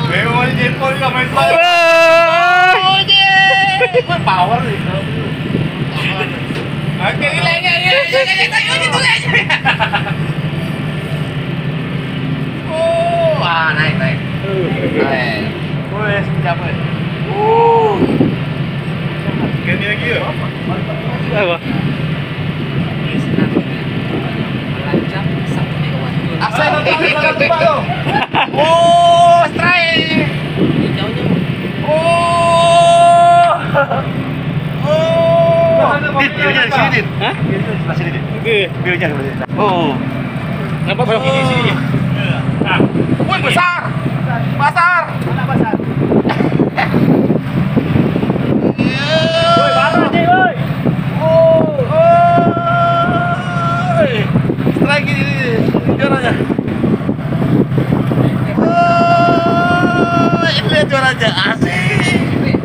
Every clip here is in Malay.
Memang jempol juga main power. Oh je. Kau power ni. Okey, gila. Oh, naik. Naik. Boleh sekejap kan. Kini lagi ke? Apa? Asal belakang tempat tu. Oh, strike. Oh. Biarnya di sini, Din. Hah? Biarnya sebelah sini, Din. Okey. Biarnya sebelah sini. Oh. Nampak kalau gigi sini. Woi, besar. Besar. Mana besar? Woi, parah je, woi. Strike ini juaranya. Ini juaranya asik.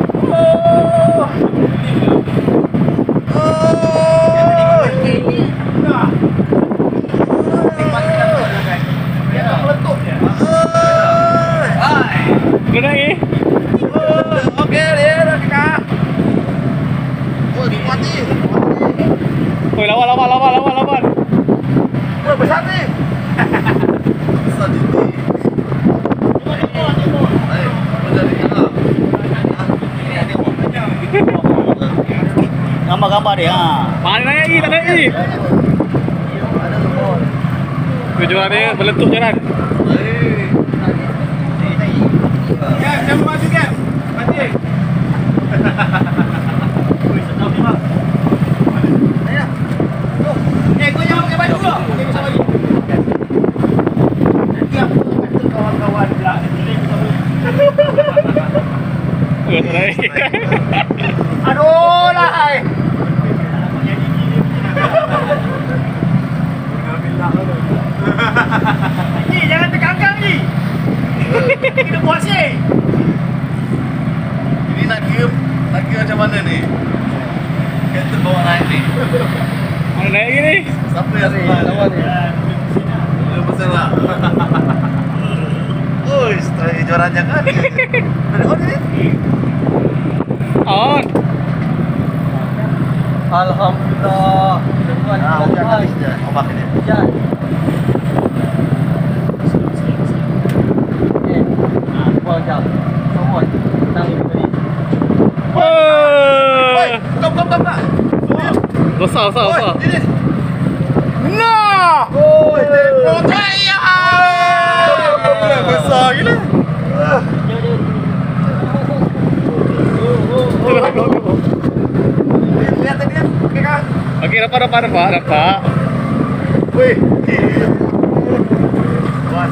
Kena ni. Okey, dia dah dekat. Woi, kuat ni. Woi, lawan. Woi, besar ni. Besar ni. Gambar-gambar dia. Mana naik lagi, tak naik lagi. Kejuaraan dia berletup jalan. Ya, siapa mati kan? Mati. Wih, sedap ni, Mak. Kau jangan pakai baju dulu. Okey, besar lagi. Nanti aku kata kawan-kawan pula. Oh, tak naik. Aduh lah. Ni jangan terkangkang ni. Kita buat sih. Ini nak kira macam mana ni? Kereta bawa naik ni. Mana naik lagi ni? Siapa yang lawan ni? Dia pasal lah. Oh, strike juaranya kan? Dari mana ni? On. Alhamdulillah. Habis je. Ombak ni. Oh. Kom. Besar. Ini. Nah. Oh, Oh, saya. besar gila. Lihat tadi kan. Okey kan? Okey, dapat. Weh. Wan.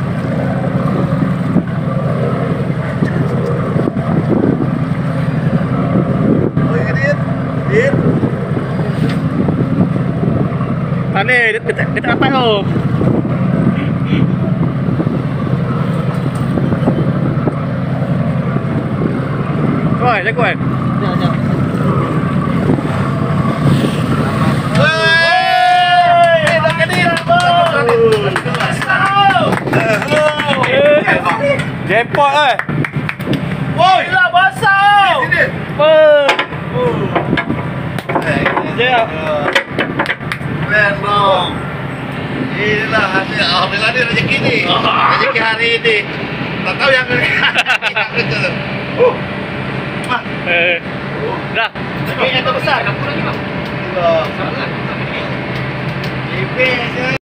Oh, ini dia. Sana, dia tak dapat tu. Kuat, jangan kuat. Jackpot eh. Woi, lah basah. Sini. Ya. Keren dong. Inilah hasil alhamdulillah ni rezeki ni. Rezeki hari ini. Tak tahu yang betul. Dah. Tapi yang terbesar, kamu lagi bang. Ipis.